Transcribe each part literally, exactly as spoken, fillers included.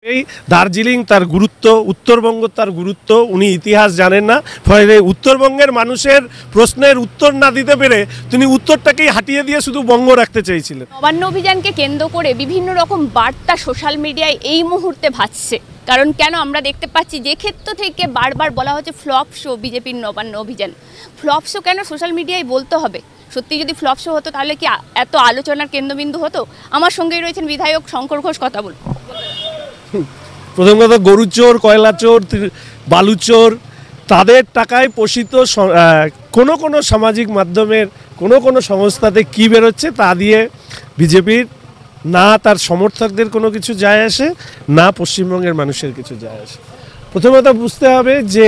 এই দার্জিলিং তার গুরুত্ব, উত্তরবঙ্গ তার গুরুত্ব উনি ইতিহাস জানেন না, ফলে উত্তরবঙ্গের মানুষের প্রশ্নের উত্তর না দিতে পেরে তিনি উত্তরটাকেই হাটিয়ে দিয়ে শুধু বঙ্গ রাখতে চেয়েছিলেন। নবান্ন অভিযানকে কেন্দ্র করে বিভিন্ন রকম বার্তা সোশ্যাল মিডিয়ায় এই মুহূর্তে ভাসছে, কারণ কেন আমরা দেখতে পাচ্ছি যে ক্ষেত্র থেকে বারবার বলা হচ্ছে ফ্লপ শো বিজেপির নবান্ন অভিযান। ফ্লপ শো কেন সোশ্যাল মিডিয়ায় বলতে হবে? সত্যি যদি ফ্লপ শো হতো তাহলে কি এত আলোচনার কেন্দ্রবিন্দু হতো? আমার সঙ্গেই রয়েছেন বিধায়ক শঙ্কর ঘোষ, কথা বলুন। প্রথম কথা, গরু চোর, কয়লা চোর, বালু চোর, তাদের টাকায় পোষিত কোনো কোনো সামাজিক মাধ্যমের কোনো কোনো সংস্থাতে কী বেরোচ্ছে তা দিয়ে বিজেপির না তার সমর্থকদের কোনো কিছু যায় আসে, না পশ্চিমবঙ্গের মানুষের কিছু যায় আসে। প্রথমত বুঝতে হবে যে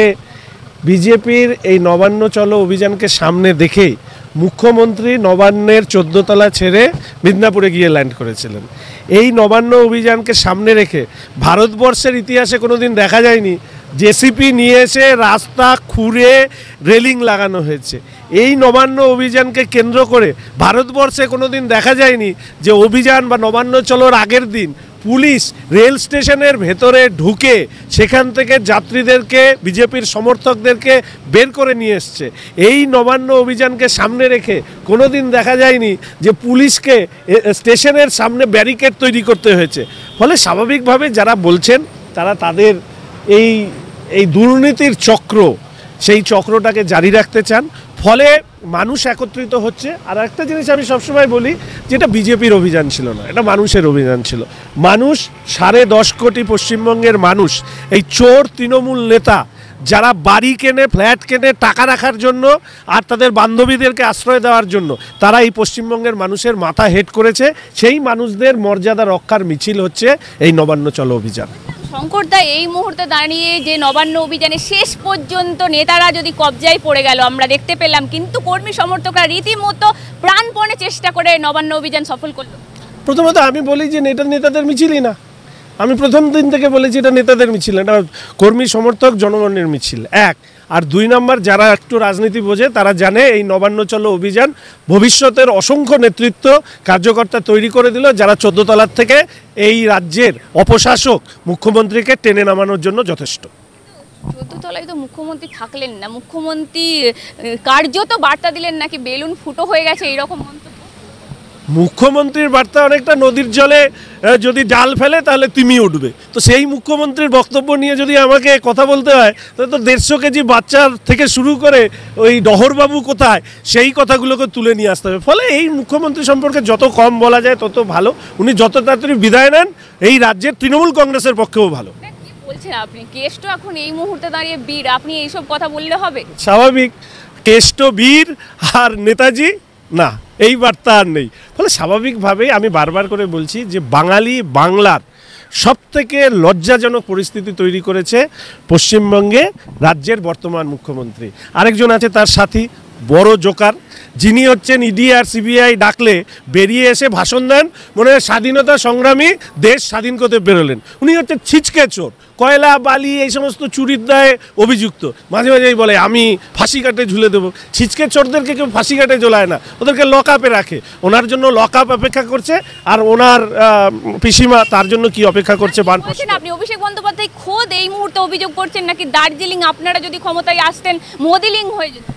বিজেপির এই নবান্ন চলো অভিযানকে সামনে দেখেই মুখ্যমন্ত্রী নবান্নের চোদ্দতলা ছেড়ে মিদনাপুরে গিয়ে ল্যান্ড করেছিলেন। এই নবান্ন অভিযানকে সামনে রেখে ভারতবর্ষের ইতিহাসে কোনো দিন দেখা যায়নি জেসিপি নিয়ে এসে রাস্তা খুঁড়ে রেলিং লাগানো হয়েছে। এই নবান্ন অভিযানকে কেন্দ্র করে ভারতবর্ষে কোনো দিন দেখা যায়নি যে অভিযান বা নবান্ন চলোর আগের দিন পুলিশ রেল স্টেশনের ভেতরে ঢুকে সেখান থেকে যাত্রীদেরকে, বিজেপির সমর্থকদেরকে বের করে নিয়ে এসছে। এই নবান্ন অভিযানকে সামনে রেখে কোনো দিন দেখা যায়নি যে পুলিশকে স্টেশনের সামনে ব্যারিকেড তৈরি করতে হয়েছে। ফলে স্বাভাবিকভাবে যারা বলছেন তারা তাদের এই এই দুর্নীতির চক্র, সেই চক্রটাকে জারি রাখতে চান। ফলে মানুষ একত্রিত হচ্ছে। আর একটা জিনিস আমি সবসময় বলি, যেটা বিজেপির অভিযান ছিল না, এটা মানুষের অভিযান ছিল। মানুষ, সাড়ে দশ কোটি পশ্চিমবঙ্গের মানুষ, এই চোর তৃণমূল নেতা যারা বাড়ি কেনে, ফ্ল্যাট কেনে টাকা রাখার জন্য আর তাদের বান্ধবীদেরকে আশ্রয় দেওয়ার জন্য, তারা এই পশ্চিমবঙ্গের মানুষের মাথা হেট করেছে। সেই মানুষদের মর্যাদা রক্ষার মিছিল হচ্ছে এই নবান্ন চলো অভিযান। শঙ্করদা, এই মুহূর্তে দাঁড়িয়ে যে নবান্ন অভিযানে শেষ পর্যন্ত নেতারা যদি কবজায় পড়ে গেল আমরা দেখতে পেলাম, কিন্তু কর্মী সমর্থকরা রীতিমতো প্রাণপণে চেষ্টা করে নবান্ন অভিযান সফল করলো। প্রথমত আমি বলি যে এটা নেতাদের মিছিলই না। আমি প্রথম দিন থেকে বলেছি এটা নেতাদের মিছিল, এটা কর্মী সমর্থক জনগণের মিছিল, এক। আর দুই নম্বর, যারা একটু রাজনীতি বোঝে তারা জানে এই নবান্ন চলো অভিযান ভবিষ্যতের অসংখ্য নেতৃত্ব কার্যকর্তা তৈরি করে দিল, যারা চোদ্দ তলার থেকে এই রাজ্যের অপশাসক মুখ্যমন্ত্রীকে টেনে নামানোর জন্য যথেষ্ট। চোদ্দ তলায় তো মুখ্যমন্ত্রী থাকলেন না, মুখ্যমন্ত্রী কার্যত বার্তা দিলেন নাকি বেলুন ফুটো হয়ে গেছে, এইরকম মন্তব্য। মুখ্যমন্ত্রীর বার্তা অনেকটা নদীর জলে যদি জাল ফেলে তাহলে তিমি উঠবে। তো সেই মুখ্যমন্ত্রীর বক্তব্য নিয়ে যদি আমাকে কথা বলতে হয় তাহলে তো দেড়শো কেজি বাচ্চার থেকে শুরু করে ওই ডহরবাবু কোথায় সেই কথাগুলোকে তুলে নিয়ে আসতে হবে। ফলে এই মুখ্যমন্ত্রী সম্পর্কে যত কম বলা যায় তত ভালো। উনি যত তাড়াতাড়ি বিদায় নেন এই রাজ্যের তৃণমূল কংগ্রেসের পক্ষেও ভালো। কি বলছেন আপনি? কেষ্ট এখন এই মুহূর্তে দাঁড়িয়ে বীর, আপনি এইসব কথা বললে হবে? স্বাভাবিক, কেষ্ট বীর আর নেতাজি না, এই বার্তা আর নেই। ফলে স্বাভাবিকভাবেই আমি বারবার করে বলছি যে বাঙালি বাংলার সবথেকে লজ্জাজনক পরিস্থিতি তৈরি করেছে পশ্চিমবঙ্গে রাজ্যের বর্তমান মুখ্যমন্ত্রী। আরেকজন আছে তার সাথী, বড় জোকার, যিনি হচ্ছেন ইডি আর সিবিআই ডাকলে বেরিয়ে এসে ভাষণ দেন, মনে হয় স্বাধীনতা সংগ্রামী, দেশ স্বাধীন করতে বেরোলেন। উনি হচ্ছেন ছিচকে চোর, কয়লা বালি এই সমস্ত চুরির দায়ে অভিযুক্ত। মাঝে মাঝেই বলে আমি ফাঁসি কাটে ঝুলে দেবো। ছিচকে চোরদেরকে কেউ ফাঁসি কাটে ঝোলায় না, ওদেরকে লক আপে রাখে। ওনার জন্য লক আপ অপেক্ষা করছে, আর ওনার পিসিমা তার জন্য কি অপেক্ষা করছে? আপনি অভিষেক বন্দ্যোপাধ্যায় খোদ এই মুহূর্তে অভিযোগ করছেন নাকি দার্জিলিং আপনারা যদি ক্ষমতায় আসতেন মোদিলিং হয়ে যেত।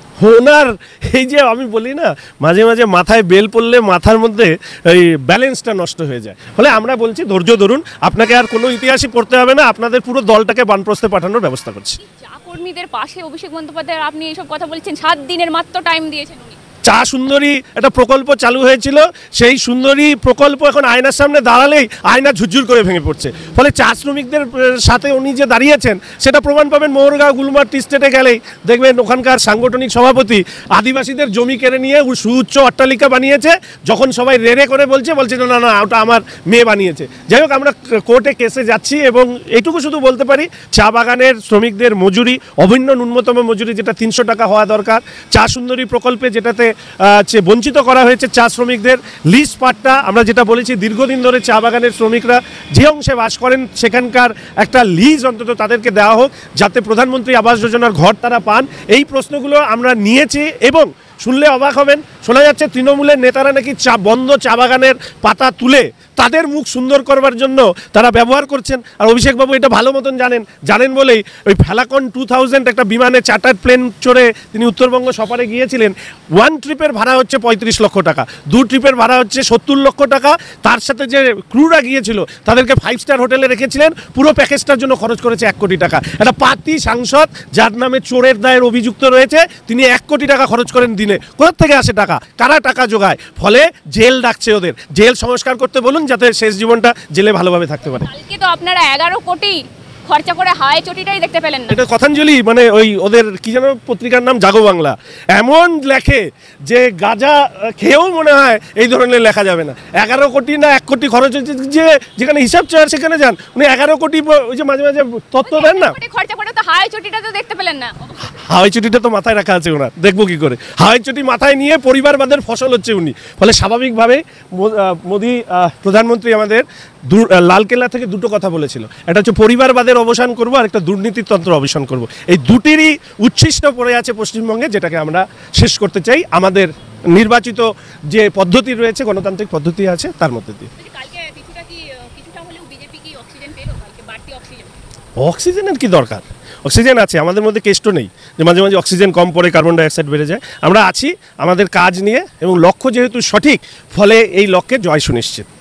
ওনার এই যে আমি বলি না, মাঝে মাঝে মাথায় বেল পড়লে মাথার মধ্যে এই ব্যালেন্সটা নষ্ট হয়ে যায়। ফলে আমরা বলছি ধৈর্য ধরুন, আপনাকে আর কোনো ইতিহাসই পড়তে হবে না, আপনাদের পুরো দলটাকে বানপ্রস্থে পাঠানোর ব্যবস্থা করছি। চা কর্মীদের পাশে অভিষেক বন্দ্যোপাধ্যায় আপনি এইসব কথা বলছেন, সাত দিনের মাত্র টাইম দিয়েছেন উনি। চা সুন্দরী একটা প্রকল্প চালু হয়েছিল, সেই সুন্দরী প্রকল্প এখন আয়নার সামনে দাঁড়ালেই আয়না ঝুরঝুর করে ভেঙে পড়ছে। ফলে চা শ্রমিকদের সাথে উনি যে দাঁড়িয়েছেন সেটা প্রমাণ পাবেন মোহরগাঁও গুলমার টি স্টেটে গেলেই দেখবেন ওখানকার সাংগঠনিক সভাপতি আদিবাসীদের জমি কেড়ে নিয়ে সুউচ্চ অট্টালিকা বানিয়েছে। যখন সবাই রেড়ে করে বলছে বলছে না না ওটা আমার মেয়ে বানিয়েছে। যাই হোক, আমরা কোর্টে কেসে যাচ্ছি এবং এইটুকু শুধু বলতে পারি, চা বাগানের শ্রমিকদের মজুরি, অভিন্ন ন্যূনতম মজুরি যেটা তিনশো টাকা হওয়া দরকার, চা সুন্দরী প্রকল্পে যেটাতে বঞ্চিত করা হয়েছে চা শ্রমিকদের, লিজ পাট্টা আমরা যেটা বলেছি দীর্ঘদিন ধরে চা বাগানের শ্রমিকরা যে অংশে বাস করেন সেখানকার একটা লিজ অন্তত তাদেরকে দেওয়া হোক, যাতে প্রধানমন্ত্রী আবাস যোজনার ঘর তারা পান। এই প্রশ্নগুলো আমরা নিয়েছি এবং শুনলে অবাক হবেন, শোনা যাচ্ছে তৃণমূলের নেতারা নাকি চা বন্ধ চা বাগানের পাতা তুলে তাদের মুখ সুন্দর করবার জন্য তারা ব্যবহার করছেন। আর অভিষেকবাবু এটা ভালো মতন জানেন জানেন বলেই ওই ফ্যালাকন টু থাউজেন্ড একটা বিমানে চার্টার্ড প্লেন চড়ে তিনি উত্তরবঙ্গ সফরে গিয়েছিলেন। ওয়ান ট্রিপের ভাড়া হচ্ছে পঁয়ত্রিশ লক্ষ টাকা, দু ট্রিপের ভাড়া হচ্ছে সত্তর লক্ষ টাকা। তার সাথে যে ক্রুরা গিয়েছিল তাদেরকে ফাইভ স্টার হোটেলে রেখেছিলেন, পুরো প্যাকেজটার জন্য খরচ করেছে এক কোটি টাকা। একটা পার্টি সাংসদ যার নামে চোরের দায়ের অভিযুক্ত রয়েছে, তিনি এক কোটি টাকা খরচ করেন দিনে। কোথা থেকে আসে টাকা? কারা টাকা জোগায়? ফলে জেল ডাকছে ওদের। জেল সংস্কার করতে বলুন যাতে শেষ জীবনটা জেলে ভালোভাবে থাকতে পারে। কালকে তো আপনারা এগারো কোটি খরচা করে হাওয়াই চটিটাই দেখতে পেলেন না। এটা কথাঞ্জলি, মানে ওই ওদের কি যেন পত্রিকার নাম জাগো বাংলা, এমন লেখে যে গাঁজা খেয়েও মনে হয় এই ধরনের লেখা যাবে না। এগারো কোটি না এক কোটি খরচ হচ্ছে, যে যেখানে হিসাব চায় সেখানে যান, উনি এগারো কোটি ওই যে মাঝে মাঝে তথ্য দেন না, খরচা করে তো হাওয়াই চটিটা তো দেখতে পেলেন না। হাওয়াই চটিটা তো মাথায় রাখা আছে ওনার, দেখবো কি করে? হাওয়াই চটি মাথায় নিয়ে পরিবারবাদের ফসল হচ্ছে উনি। ফলে স্বাভাবিকভাবে মোদি প্রধানমন্ত্রী আমাদের লালকেল্লা থেকে দুটো কথা বলেছিল, একটা হচ্ছে পরিবারবাদের অবসান করবো, আর একটা দুর্নীতিতন্ত্র অবসান করব। এই দুটিরই উচ্ছিষ্ট পড়ে আছে পশ্চিমবঙ্গে, যেটাকে আমরা শেষ করতে চাই আমাদের নির্বাচিত যে পদ্ধতি রয়েছে, গণতান্ত্রিক পদ্ধতি আছে তার মধ্যে দিয়ে। অক্সিজেনের কি দরকার? অক্সিজেন আছে, আমাদের মধ্যে কেষ্ট নেই যে মাঝে মাঝে অক্সিজেন কম পড়ে কার্বন ডাইঅক্সাইড বেড়ে যায়। আমরা আছি আমাদের কাজ নিয়ে, এবং লক্ষ্য যেহেতু সঠিক, ফলে এই লক্ষ্যে জয় সুনিশ্চিত।